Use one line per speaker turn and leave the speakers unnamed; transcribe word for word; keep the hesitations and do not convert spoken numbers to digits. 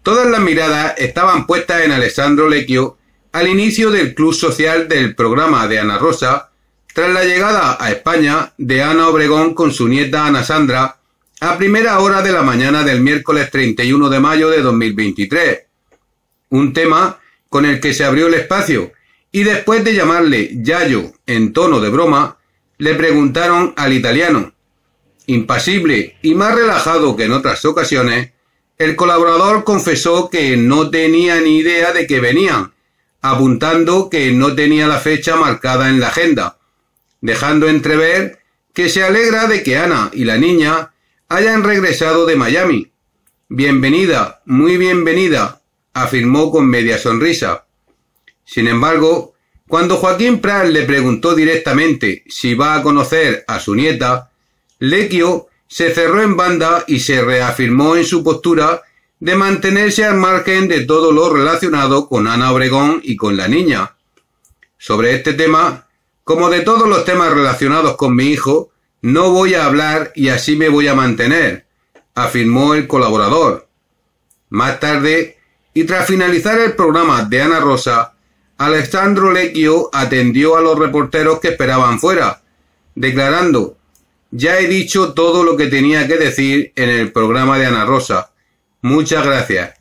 Todas las miradas estaban puestas en Alessandro Lecchio al inicio del club social del programa de Ana Rosa, tras la llegada a España de Ana Obregón con su nieta Ana Sandra a primera hora de la mañana del miércoles treinta y uno de mayo de dos mil veintitrés. Un tema con el que se abrió el espacio y después de llamarle Yayo en tono de broma, le preguntaron al italiano. Impasible y más relajado que en otras ocasiones, el colaborador confesó que no tenía ni idea de que venían, apuntando que no tenía la fecha marcada en la agenda, dejando entrever que se alegra de que Ana y la niña hayan regresado de Miami. Bienvenida, muy bienvenida, afirmó con media sonrisa. Sin embargo, cuando Joaquín Prat le preguntó directamente si va a conocer a su nieta, Lecchio se cerró en banda y se reafirmó en su postura de mantenerse al margen de todo lo relacionado con Ana Obregón y con la niña. Sobre este tema, como de todos los temas relacionados con mi hijo, no voy a hablar y así me voy a mantener, afirmó el colaborador. Más tarde, y tras finalizar el programa de Ana Rosa, Alessandro Lecchio atendió a los reporteros que esperaban fuera, declarando: «Ya he dicho todo lo que tenía que decir en el programa de Ana Rosa. Muchas gracias».